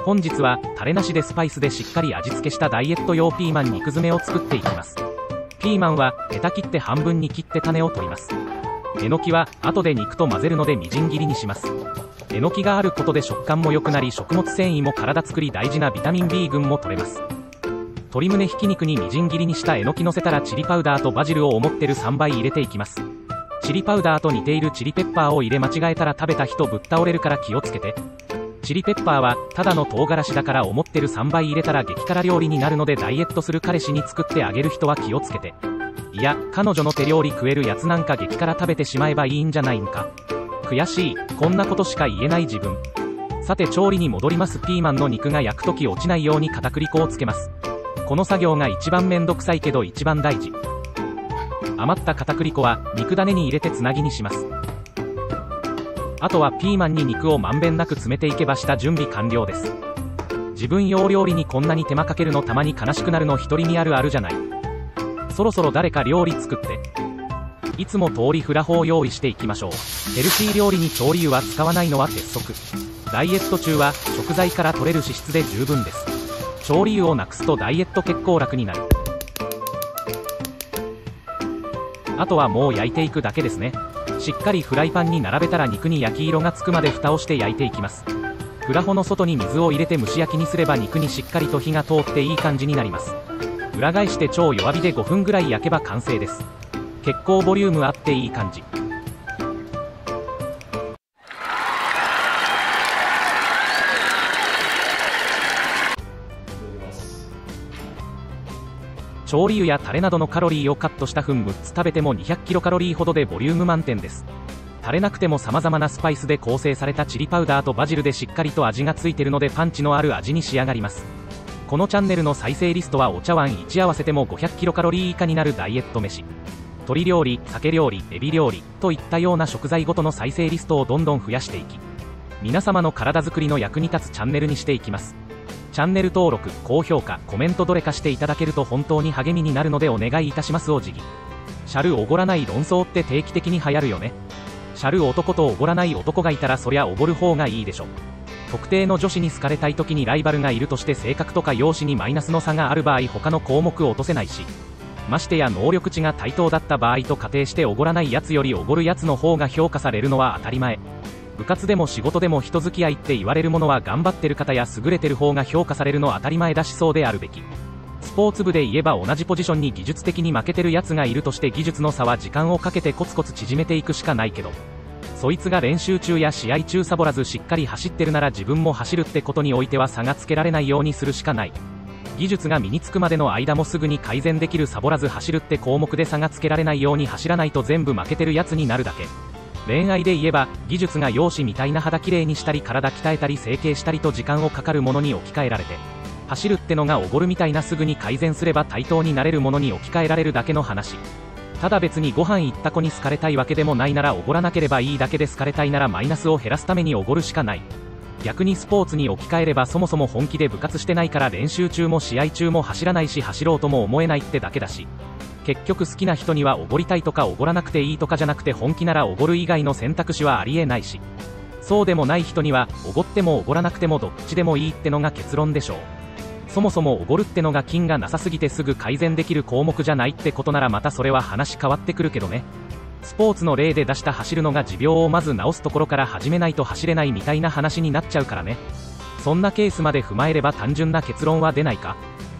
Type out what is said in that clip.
本日はタレなしでスパイスでしっかり味付けしたダイエット用ピーマン肉詰めを作っていきます。ピーマンはヘタ切って半分に切って種を取ります。えのきは後で肉と混ぜるのでみじん切りにします。えのきがあることで食感も良くなり、食物繊維も体作り大事なビタミン B 群も取れます。鶏胸ひき肉にみじん切りにしたえのき乗せたらチリパウダーとバジルを思ってる3倍入れていきます。チリパウダーと似ているチリペッパーを入れ間違えたら食べた人ぶっ倒れるから気をつけて。チリペッパーはただの唐辛子だから思ってる3倍入れたら激辛料理になるので、ダイエットする彼氏に作ってあげる人は気をつけて。いや、彼女の手料理食えるやつなんか激辛食べてしまえばいいんじゃないんか。悔しい、こんなことしか言えない自分。さて調理に戻ります。ピーマンの肉が焼くとき落ちないように片栗粉をつけます。この作業が一番めんどくさいけど一番大事。余った片栗粉は肉種に入れてつなぎにします。あとはピーマンに肉をまんべんなく詰めていけば下準備完了です。自分用料理にこんなに手間かけるのたまに悲しくなるの独り身あるあるじゃない。そろそろ誰か料理作って。いつも通りフラホを用意していきましょう。ヘルシー料理に調理油は使わないのは鉄則。ダイエット中は食材から取れる脂質で十分です。調理油をなくすとダイエット結構楽になる。あとはもう焼いていくだけですね。しっかりフライパンに並べたら肉に焼き色がつくまで蓋をして焼いていきます。フラホの外に水を入れて蒸し焼きにすれば肉にしっかりと火が通っていい感じになります。裏返して超弱火で5分ぐらい焼けば完成です。結構ボリュームあっていい感じ。調理油やタレなどのカロリーをカットした粉6つ食べても200キロカロリーほどでボリューム満点です。タレなくても様々なスパイスで構成されたチリパウダーとバジルでしっかりと味がついてるのでパンチのある味に仕上がります。このチャンネルの再生リストはお茶碗1合わせても500キロカロリー以下になるダイエット飯。鶏料理、鮭料理、エビ料理といったような食材ごとの再生リストをどんどん増やしていき、皆様の体づくりの役に立つチャンネルにしていきます。チャンネル登録、高評価、コメントどれかしていただけると本当に励みになるのでお願いいたします。お辞儀。シャルおごらない論争って定期的に流行るよね。シャル男とおごらない男がいたらそりゃおごる方がいいでしょ。特定の女子に好かれたい時にライバルがいるとして性格とか容姿にマイナスの差がある場合他の項目を落とせないし、ましてや能力値が対等だった場合と仮定しておごらないやつよりおごるやつの方が評価されるのは当たり前。部活でも仕事でも人付き合いって言われるものは頑張ってる方や優れてる方が評価されるの当たり前だし、そうであるべき。スポーツ部で言えば同じポジションに技術的に負けてるやつがいるとして技術の差は時間をかけてコツコツ縮めていくしかないけど、そいつが練習中や試合中サボらずしっかり走ってるなら自分も走るってことにおいては差がつけられないようにするしかない。技術が身につくまでの間もすぐに改善できるサボらず走るって項目で差がつけられないように走らないと全部負けてるやつになるだけ。恋愛で言えば技術が容姿みたいな肌きれいにしたり体鍛えたり整形したりと時間をかかるものに置き換えられて、走るってのがおごるみたいなすぐに改善すれば対等になれるものに置き換えられるだけの話。ただ別にご飯行った子に好かれたいわけでもないならおごらなければいいだけで、好かれたいならマイナスを減らすためにおごるしかない。逆にスポーツに置き換えればそもそも本気で部活してないから練習中も試合中も走らないし走ろうとも思えないってだけだし、結局好きな人にはおごりたいとかおごらなくていいとかじゃなくて本気ならおごる以外の選択肢はありえないし、そうでもない人にはおごってもおごらなくてもどっちでもいいってのが結論でしょう。そもそもおごるってのが金がなさすぎてすぐ改善できる項目じゃないってことならまたそれは話変わってくるけどね。スポーツの例で出した走るのが持病をまず治すところから始めないと走れないみたいな話になっちゃうからね。そんなケースまで踏まえれば単純な結論は出ないか。